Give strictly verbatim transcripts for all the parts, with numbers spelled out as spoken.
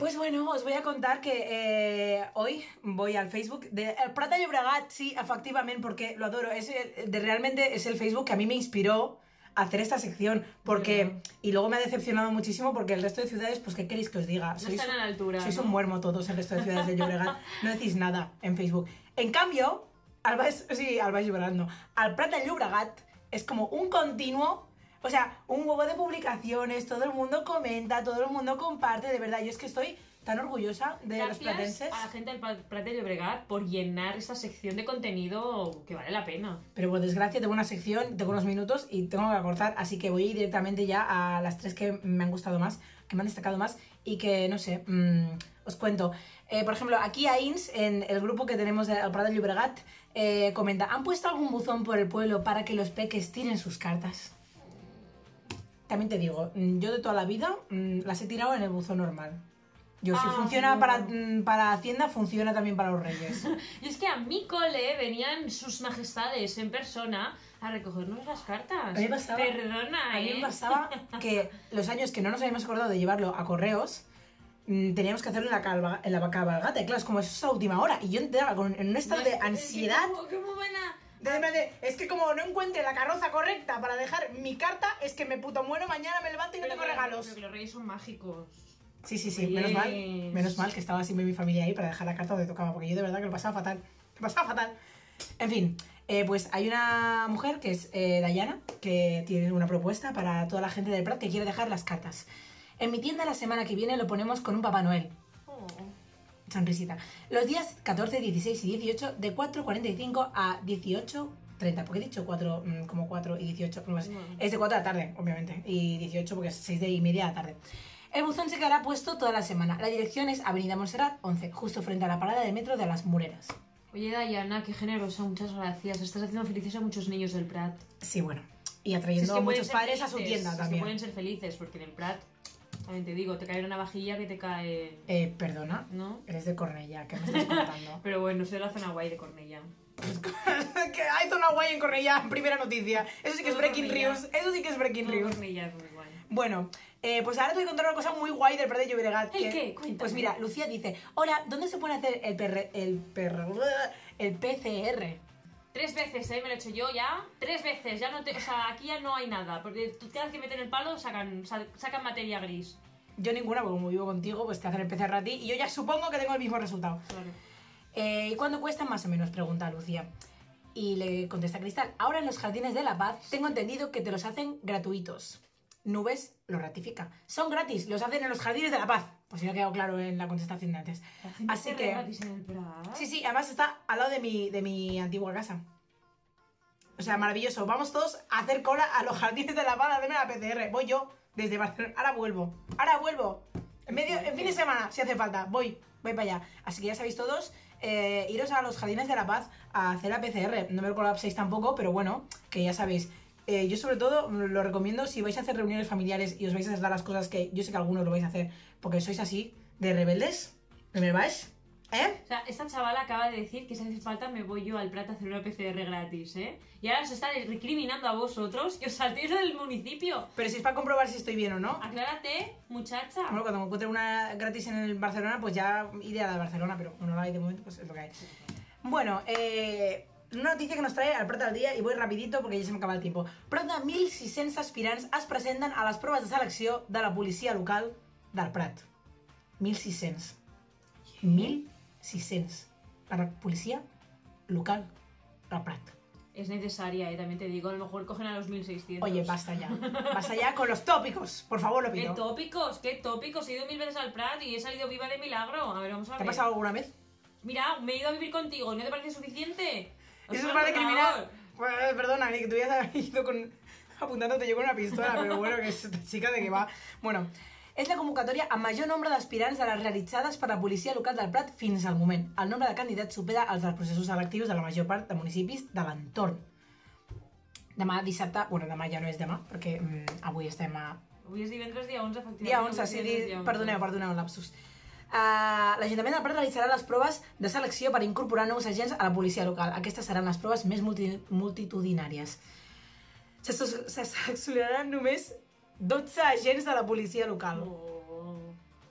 Pues bueno, os voy a contar que eh, hoy voy al Facebook de El Prat de Llobregat, sí, efectivamente, porque lo adoro. Es el, de, realmente es el Facebook que a mí me inspiró a hacer esta sección, porque y luego me ha decepcionado muchísimo porque el resto de ciudades, pues ¿qué queréis que os diga? No sois, están a la altura, sois ¿no? un muermo todos el resto de ciudades de Llobregat, no decís nada en Facebook. En cambio, al Baix, sí, al Baix Llobregat no, al Prat de Llobregat es como un continuo. O sea, un huevo de publicaciones, todo el mundo comenta, todo el mundo comparte, de verdad, yo es que estoy tan orgullosa de Gracias los platenses. a la gente del Prat de Llobregat por llenar esta sección de contenido que vale la pena. Pero por desgracia tengo una sección, tengo unos minutos y tengo que cortar, así que voy directamente ya a las tres que me han gustado más, que me han destacado más y que, no sé, mmm, os cuento. Eh, por ejemplo, aquí a Ins, en el grupo que tenemos del Prat de Llobregat, eh, comenta: ¿han puesto algún buzón por el pueblo para que los peques tiren sus cartas? También te digo, yo de toda la vida mmm, las he tirado en el buzón normal. Yo, si ah, funciona no. para, para Hacienda, funciona también para los reyes. Y es que a mi cole venían sus majestades en persona a recogernos las cartas. A mí me pasaba, Perdona, a mí ¿eh? me pasaba que los años que no nos habíamos acordado de llevarlo a correos, mmm, teníamos que hacerlo en la, calva, en la cabalgata. Y claro, es como eso es a última hora. Y yo entraba con, en un estado de ansiedad. ¿Cómo, cómo van a...? De, de, de, es que como no encuentre la carroza correcta para dejar mi carta, es que me puto muero, mañana me levanto y no Pero tengo que, regalos. Pero que los reyes son mágicos. Sí, sí, sí, Reyes. menos mal, menos mal que estaba siempre mi familia ahí para dejar la carta donde tocaba, porque yo de verdad que lo pasaba fatal, lo pasaba fatal. En fin, eh, pues hay una mujer que es eh, Dayana, que tiene una propuesta para toda la gente del Prat que quiere dejar las cartas. En mi tienda la semana que viene lo ponemos con un Papá Noel. Oh. Sonrisita. Los días catorce, dieciséis y dieciocho de cuatro cuarenta y cinco a dieciocho treinta, porque he dicho cuatro, como cuatro y dieciocho, pues Bueno. es de cuatro de la tarde, obviamente, y dieciocho porque es seis y media de la tarde. El buzón se quedará puesto toda la semana. La dirección es Avenida Montserrat once, justo frente a la parada del metro de Las Mureras. Oye, Dayana, qué generosa, muchas gracias. Estás haciendo felices a muchos niños del Prat. Sí, bueno, y atrayendo Si es a que muchos pueden ser padres a su felices, tienda si es que también. pueden ser felices, porque en el Prat, también te digo, te cae una vajilla que te cae... Eh, perdona, ¿No? eres de Cornellà, ¿qué me estás contando? Pero bueno, soy de la zona guay de Cornellà. Que hay zona guay en Cornellà, primera noticia. Eso sí que es Todo breaking Cornellà. news, eso sí que es breaking Todo news. Cornellà es muy guay. Bueno, eh, pues ahora te voy a contar una cosa muy guay del Prat de Llobregat. ¿El que- qué? Cuéntame. Pues mira, Lucía dice: hola, ¿dónde se puede hacer el P R, el P R, el P C R? Tres veces, ¿eh? Me lo he hecho yo ya. Tres veces, ya no te... O sea, aquí ya no hay nada. Porque tú cada vez que meten el palo sacan, sa- sacan materia gris. Yo ninguna, porque como vivo contigo, pues te hacen el P C R a ti y yo ya supongo que tengo el mismo resultado. Claro. Eh, ¿Y cuánto cuesta más o menos? Pregunta Lucía. Y le contesta Cristal: ahora en los Jardines de la Paz tengo entendido que te los hacen gratuitos. Nubes lo ratifica. Son gratis, los hacen en los Jardines de la Paz. Pues si no ha quedado claro en la contestación de antes. ¿La gente Así hace que... gratis en el Prat? Sí, sí, además está al lado de mi, de mi antigua casa. O sea, maravilloso. Vamos todos a hacer cola a los Jardines de la Paz a hacerme la P C R. Voy yo desde Barcelona. Ahora vuelvo. Ahora vuelvo. En medio, en fin de semana, si hace falta. Voy, voy para allá. Así que ya sabéis todos, eh, iros a los Jardines de la Paz a hacer la P C R. No me lo colapséis tampoco, pero bueno, que ya sabéis. Eh, yo sobre todo lo recomiendo si vais a hacer reuniones familiares y os vais a dar las cosas que yo sé que algunos lo vais a hacer porque sois así, de rebeldes. ¿No me vais? ¿Eh? O sea, esta chavala acaba de decir que si hace falta me voy yo al Prat a hacer una P C R gratis, ¿eh? Y ahora os está recriminando a vosotros que os saltéis del municipio. Pero si es para comprobar si estoy bien o no. Aclárate, muchacha. Bueno, cuando me encuentre una gratis en el Barcelona, pues ya iré a la de Barcelona, pero como no la hay de momento, pues es lo que hay. Bueno, eh, una notícia que nos trae al Prat al dia, i voy rapidito perquè ja se m'acaba el tiempo. Prop de mil sis-cents aspirants es presenten a les proves de selecció de la policia local del Prat. mil sis-cents. mil sis-cents. Per la policia local del Prat. Es necesaria, ¿eh? También te digo, a lo mejor cogen a los mil seiscientos. Oye, basta ya. Basta ya con los tópicos. Por favor, lo ¿Qué pido. tópicos? ¿Qué tópicos? He ido mil veces al Prat y he salido viva de milagro. A ver, vamos a ver. ¿Te ha pasado alguna vez? Mira, me he ido a vivir contigo. ¿No te parece suficiente? O Eso sea, es para por criminal. favor. Pues, perdona, ni que tú ya has ido con, apuntándote yo con una pistola, pero bueno, que es esta chica de que va... Bueno, és la convocatòria amb major nombre d'aspirants de les realitzades per la policia local del Prat fins al moment. El nombre de candidats supera els dels processos selectius de la major part de municipis de l'entorn. Demà dissabte... Bueno, demà ja no és demà, perquè mm, avui estem a... Avui és divendres dia onze, efectivament. Dia onze, Avui és sí, divendres di... dia onze. perdoneu, perdoneu, lapsus. Uh, L'Ajuntament del Prat realitzarà les proves de selecció per incorporar nous agents a la policia local. Aquestes seran les proves més multi multitudinàries. Se, se seleccionaran només dotze agents de la policia local. Oh.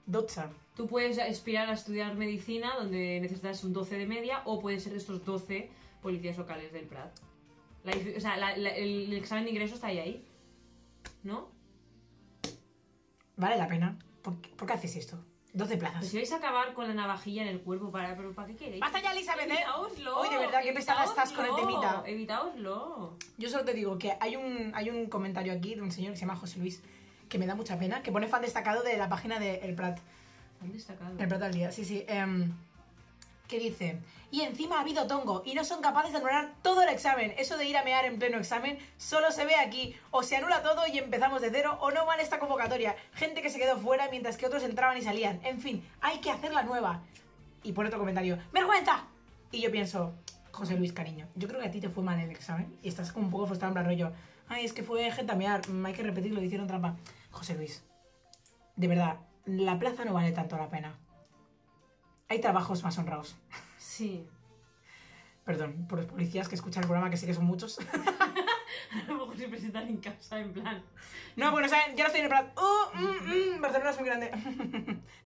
Doxa. Tú puedes aspirar a estudiar medicina donde necesitas un doce de media o puedes ser de estos doce policías locales del Prat. La, o sea, la, la, el, el examen de ingreso está ahí, ahí. ¿No? Vale la pena. ¿Por qué, ¿por qué haces esto? doce plazas. Pues si vais a acabar con la navajilla en el cuerpo, para, pero ¿para qué queréis? ¡Basta ya, Elizabeth! Evitaoslo. Hoy de verdad, qué pesada estás con el temita. Evitaoslo. Yo solo te digo que hay un, hay un comentario aquí de un señor que se llama José Luis, que me da mucha pena, que pone fan destacado de la página de El Prat. Fan destacado. El Prat al día, sí, sí. Um, que dice, y encima ha habido tongo y no son capaces de anular todo el examen. Eso de ir a mear en pleno examen solo se ve aquí. O se anula todo y empezamos de cero, o no vale esta convocatoria. Gente que se quedó fuera mientras que otros entraban y salían. En fin, hay que hacer la nueva. Y pone otro comentario, ¡vergüenza! Y yo pienso, José Luis, cariño, yo creo que a ti te fue mal el examen y estás como un poco frustrado en plan rollo. Ay, es que fue gente a mear, hay que repetirlo, hicieron trampa. José Luis, de verdad, la plaza no vale tanto la pena. Hay trabajos más honrados. Sí. Perdón, por los policías que escuchan el programa, que sé que son muchos. A lo mejor se presentan en casa, en plan... No, bueno, saben, ya no estoy en el plan... Uh, mm, mm, Barcelona es muy grande.